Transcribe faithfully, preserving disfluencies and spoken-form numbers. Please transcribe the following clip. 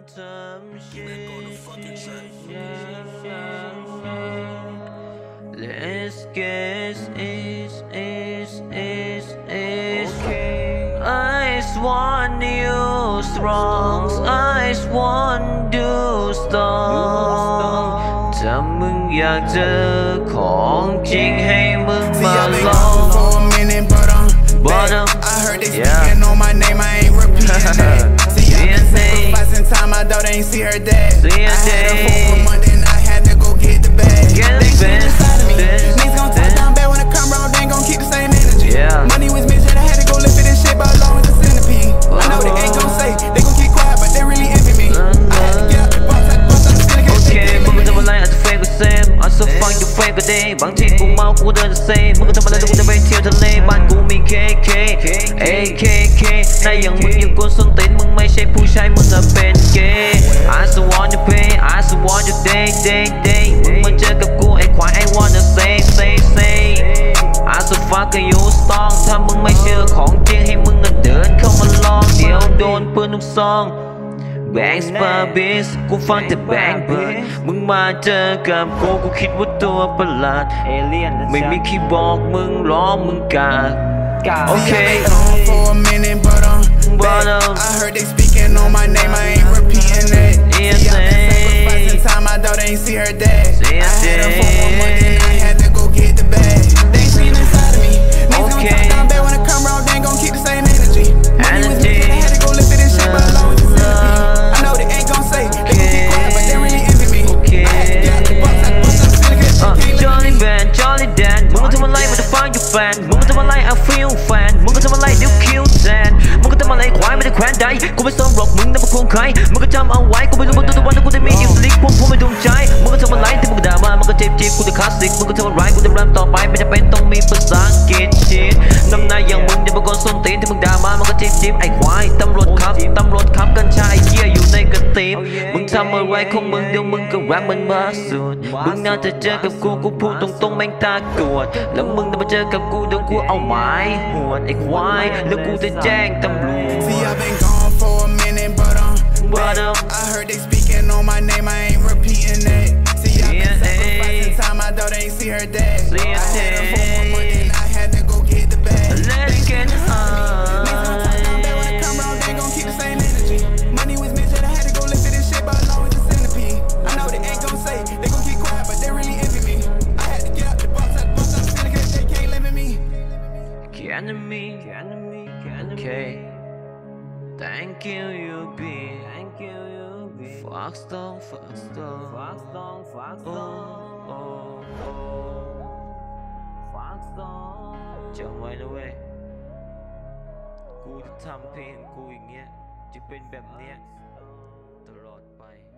ทำชิLet's guess is is is is I just want you strong I just want you strong ถ้ามึงอยากเจอของจริงให้มึงมาลอง Bottom, I heard they yeah. speaking on my name, I ain't repeating that. See, I've been sacrificing time, my daughter ain't see her dad. I had her for a month and I had to go get the bag. They seen inside of me. Niggas gon' talk down bad when I come round, they ain't gon' keep the same energy. Yeah. Money was missing, I had to go lift it and shit, but long as a centipede. I know they ain't gon' say, they gon' keep quiet, but they really envy me. I had to get out the box, I bust up the syndicate. Okay, มึงก็ทำอะไรอาจจะเฟกกว่าเซมอาจจะฟังอยู่เฟกก็ได้บางทีกูเมากูเดินจะเซมึงก็ทำอะไรแล้วกูจะไปเที่ยวทะเลบ้านกูมี เค เค เอ เค เค ในอย่างมึงยังกูส้นตีนมึงไม่ใช่ผู้ชายมึงอะเป็นเกย์ I just want you pay I just want you day day day มึงมาเจอกับกูไอ้ควาย I wanna say say say I just fucking you strong ถ้ามึงไม่เชื่อของจริงให้มึงอะเดินเข้ามาลองเดี๋ยวโดนปืนลูกซองแบงส์ปาบิสกูฟังแต่แบงเบิร์ดมึงมาเจอกับกูกูคิดว่าตัวประหลาดเอเลี่ยนไม่มีขี้บอกมึงล้อมึงกาโอเค for a minute, but um, but um, I heard they speaking on my name, I ain't repeating that. Yeah, See, I've been sacrificing time, my daughter ain't see her dad. Yeah, I had her for a month and I had to go get the bag. They ain't seen inside of me. Niggas gon' talk down bad when I come round, they ain't gon' keep the same energy. Money was missing, I had to go lift it and shit, but long as a centipede. I know they ain't gon' say, they gon' keep quiet, but they really envy me. I had to get out the box, I bust up the syndicate, they can't let Jolly me. band Jolly Dan มึงก็ทำอะไรมันจะฟังอยู่แฟนมึงก็ทำอะไร I feel fan มึงก็ทำอะไรเดี๋ยวคิวแซนมึงก็ทำอะไรควายไม่ได้แขวนใดกูไม่สนหรอกมึงนั่นเป็นคนใครมึงก็จำเอาไว้กูไม่รู้ว่าตัววันที่กูจะมีอิสลิกพวกพวกไม่ดวงใจมึงก็ทำอะไรที่มึงด่ามามึงก็เจ็บจีบกูจะคลาสสิกมึงก็ทำอะไรกูจะรำต่อไปไม่จำเป็นต้องมีภาษาอังกฤษชิดน้ำนายอย่างมึงเดี๋ยวมึงก็ส้นตีนที่มึงด่ามามึงก็จีบจีบไอ้ควายตำรวจขับตำรวจขับกัญชาไอ้เหี้ยอยู่ในกระติบมึงทำอะไรของมึงเดี๋ยวมึงก็แรงมันมาสุดมึงน่าจะเจอกับกูกูพูดตรงๆแม่งตากวดแล้วมึงจะมาเจอกับกูเดี๋ยวกูเอาไม้หวดไอ้ควายแล้วกูจะแจ้งตำรวจ See, I've been gone for a minute, but um, but um, I heard they speaking on my name, I ain't repeating that. See, I've been sacrificing time, my daughter ain't see her dad. I had her for a month and I had to go get the bag. Let's get high. Niggas gon' talk down bad when I come round, they gon' keep the same energy. Money was missing, I had to go lift it and shit, but long as a centipede. I know they ain't gon' say, they gon' keep quiet, but they really envy me. I had to get out the box, I bust up the syndicate, they can't limit me. Enemy, enemy, enemy. Okay. Thank you, you be. Thank you, you be. Fuck stone, fuck stone. Fuck stone, fuck stone. Oh, oh, oh. Fuck stone. จำไว้นะเว้ยกูจะทำเพลงกูอย่างเงี้ยจะเป็นแบบเนี้ยตลอดไป